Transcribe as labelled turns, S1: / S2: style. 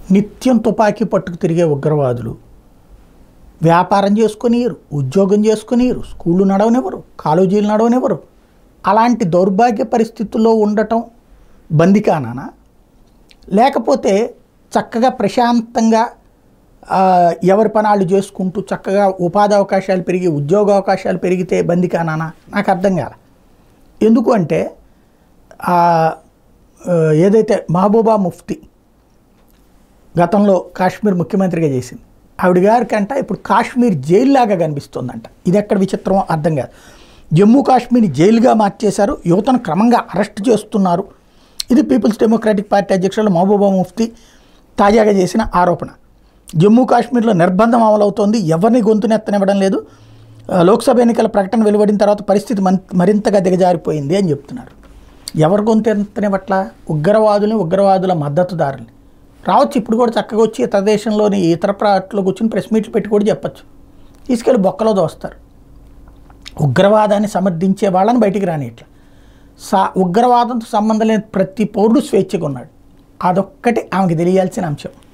S1: నిత్యం తుపాకీ పట్టుకు తిరిగే ఉగ్రవాదులు వ్యాపారం చేసుకొనియరు, ఉద్యోగం చేసుకొనియరు, స్కూళ్ళు నడవనివ్వరు, కాలేజీలు నడవనివ్వరు. అలాంటి దౌర్భాగ్య పరిస్థితుల్లో ఉండటం బందికానా? లేకపోతే చక్కగా ప్రశాంతంగా ఎవరి పనాళ్ళు చేసుకుంటూ చక్కగా ఉపాధి అవకాశాలు పెరిగి ఉద్యోగ అవకాశాలు పెరిగితే బందికానా? నాకు అర్థం కాల. ఎందుకు అంటే ఏదైతే మహబూబా ముఫ్తీ గతంలో కాశ్మీర్ ముఖ్యమంత్రిగా చేసింది, ఆవిడ గారికంట ఇప్పుడు కాశ్మీర్ జైల్లాగా కనిపిస్తుందంట. ఇది ఎక్కడ విచిత్రమో అర్థం కాదు. జమ్మూ కాశ్మీర్ని జైలుగా మార్చేశారు, యువతను క్రమంగా అరెస్ట్ చేస్తున్నారు. ఇది పీపుల్స్ డెమోక్రాటిక్ పార్టీ అధ్యక్షులు మహబూబా ముఫ్తీ తాజాగా చేసిన ఆరోపణ. జమ్మూ కాశ్మీర్లో నిర్బంధం అమలవుతోంది, ఎవరిని గొంతునెత్తనివ్వడం లేదు. లోక్సభ ఎన్నికల ప్రకటన వెలువడిన తర్వాత పరిస్థితి మరింతగా దిగజారిపోయింది అని చెప్తున్నారు. ఎవరు గొంతెత్తనివ్వట్ల? ఉగ్రవాదుల మద్దతుదారుల్ని. రావచ్చు, ఇప్పుడు కూడా చక్కగా వచ్చి ఇతర దేశంలోని ఇతర ప్రాంతాల్లో కూర్చొని ప్రెస్ మీట్లు పెట్టి కూడా చెప్పచ్చు. తీసుకెళ్ళి బొక్కలో దోస్తారు. ఉగ్రవాదాన్ని సమర్థించే వాళ్ళని బయటికి రానిట్లా. ఉగ్రవాదంతో సంబంధం లేని ప్రతి పౌరుడు స్వేచ్ఛగా ఉన్నాడు. అదొక్కటి ఆమెకు తెలియాల్సిన అంశం.